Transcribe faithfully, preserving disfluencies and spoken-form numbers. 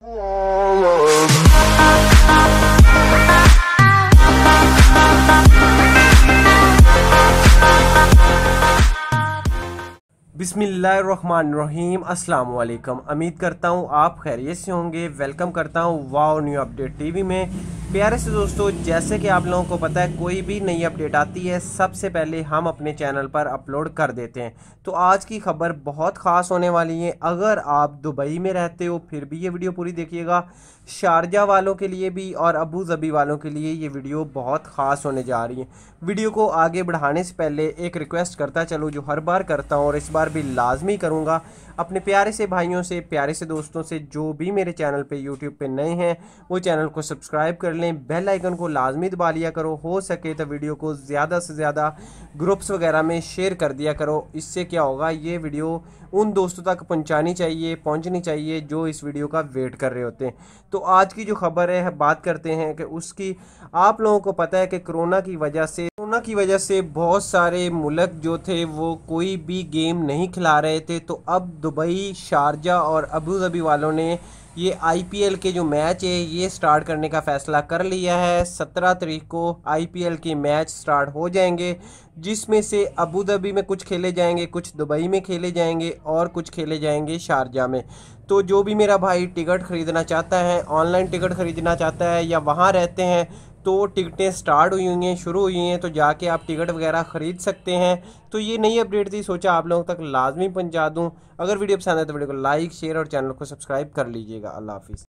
बिस्मिल्लाहिर्रहमानिर्रहीम। अस्सलाम वालेकुम। उम्मीद करता हूँ आप खैरियत से होंगे। वेलकम करता हूँ वाओ न्यू अपडेट टीवी में। प्यारे से दोस्तों, जैसे कि आप लोगों को पता है, कोई भी नई अपडेट आती है सबसे पहले हम अपने चैनल पर अपलोड कर देते हैं। तो आज की खबर बहुत ख़ास होने वाली है। अगर आप दुबई में रहते हो फिर भी ये वीडियो पूरी देखिएगा। शारजा वालों के लिए भी और अबू धाबी वालों के लिए ये वीडियो बहुत ख़ास होने जा रही है। वीडियो को आगे बढ़ाने से पहले एक रिक्वेस्ट करता चलो, जो हर बार करता हूँ और इस बार भी लाजमी करूँगा, अपने प्यारे से भाइयों से, प्यारे से दोस्तों से, जो भी मेरे चैनल पे यूट्यूब पे नए हैं वो चैनल को सब्सक्राइब कर लें, बेल आइकन को लाजमी दबा लिया करो। हो सके तो वीडियो को ज़्यादा से ज़्यादा ग्रुप्स वगैरह में शेयर कर दिया करो। इससे क्या होगा, ये वीडियो उन दोस्तों तक पहुंचानी चाहिए पहुंचनी चाहिए जो इस वीडियो का वेट कर रहे होते हैं। तो आज की जो खबर है, बात करते हैं कि उसकी। आप लोगों को पता है कि कोरोना की वजह से कोरोना की वजह से बहुत सारे मुल्क जो थे वो कोई भी गेम नहीं खिला रहे थे। तो अब दुबई, शारजा और अबू धाबी वालों ने ये आईपीएल के जो मैच है ये स्टार्ट करने का फ़ैसला कर लिया है। सत्रह तारीख को आईपीएल के मैच स्टार्ट हो जाएंगे, जिसमें से अबू धाबी में कुछ खेले जाएंगे, कुछ दुबई में खेले जाएंगे और कुछ खेले जाएंगे शारजा में। तो जो भी मेरा भाई टिकट ख़रीदना चाहता है, ऑनलाइन टिकट ख़रीदना चाहता है या वहाँ रहते हैं, तो टिकटें स्टार्ट हुई हुई हैं, शुरू हुई हैं, तो जाके आप टिकट वगैरह ख़रीद सकते हैं। तो ये नई अपडेट थी, सोचा आप लोगों तक लाजमी पहुंचा दूं। अगर वीडियो पसंद है तो वीडियो को लाइक, शेयर और चैनल को सब्सक्राइब कर लीजिएगा। अल्लाह हाफिज़।